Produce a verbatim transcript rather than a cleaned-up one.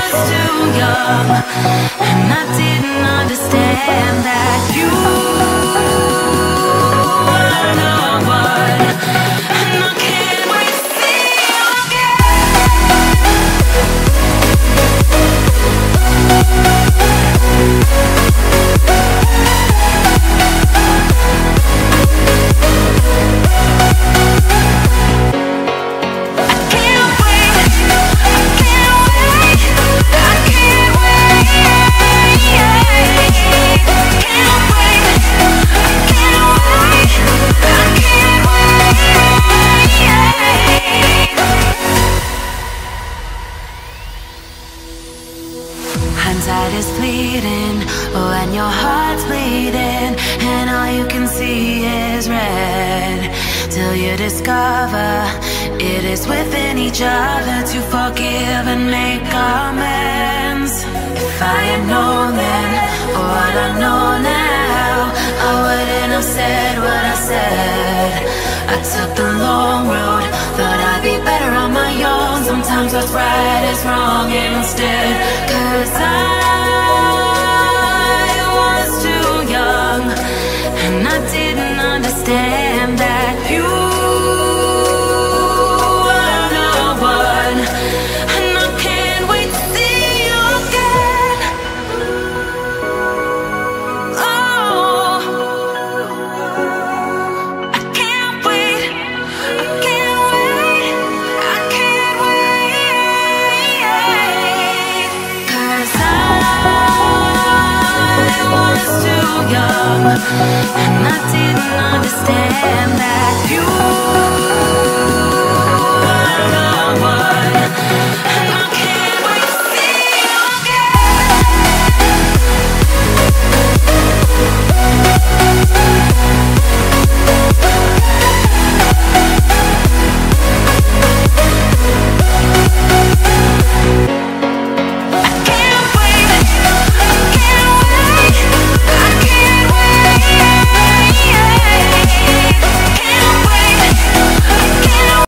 was too young, and I didn't understand that you were the one. And I can't wait to see you hindsight is fleeting when your heart's bleeding and all you can see is red, till you discover it is within each other to forgive and make amends. If I had known then what I know now, I wouldn't have said what I said. I took the long road, thought I'd be better on my own. Sometimes what's right is wrong instead, 'cause I